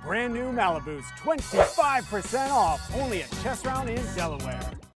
Brand new Malibus, 25% off, only at Chesrown in Delaware.